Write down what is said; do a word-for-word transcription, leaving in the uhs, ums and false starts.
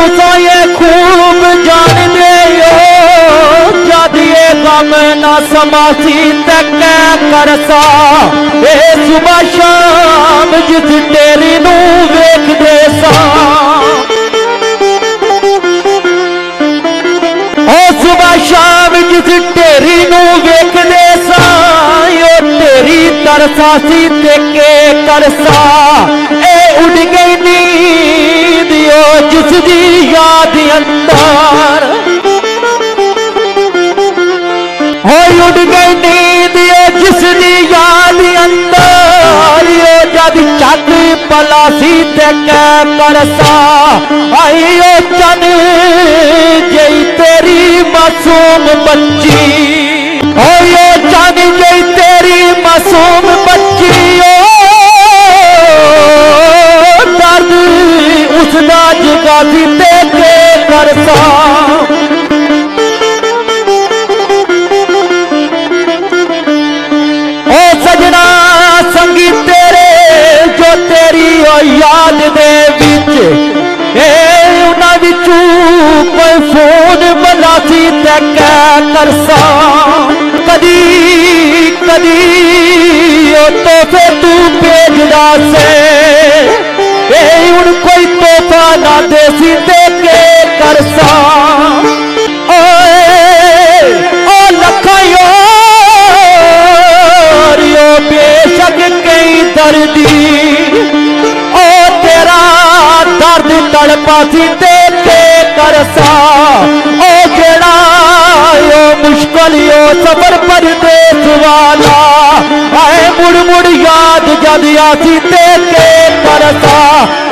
तुसा ये खूब जान दे हो जद ये गम ना समासी तक करसा ए सुबह शाम जिस तेरी नू वेख दे सा ओ सुबह शाम जिस तेरी नू वेख दे सा यो तेरी तरसासी ते के करसा ए उड़ गई नींद यो जिसदी याद अंदर हो उड़ गई नींद यो जिसदी याद अंदर यो जद चक पलासी ते कै करसा आई ओ चन जई तेरी मासूम बच्ची ओ यो चन जई तेरी मासूम बच्ची ओ दर्द उसदा जगासी ते के करसा ओ सजना संगी तेरे जो तेरी ओ याद दे विच ए उन्हां विचू कोई फोन मलासी ते कै करसा कदी कदी ओ तोहफे तू भेजदा से ए हुण कोई तोहफा ना देसी ते के करसा ओए ओ लखायो बेशक कई दर्दी ओ तेरा दर्द तड़पासी ते के करसा ओ जेड़ा यो मुश्किल यो सफर परदेस वाला आए मुड़ मुड़ याद जद आसी ते के करसा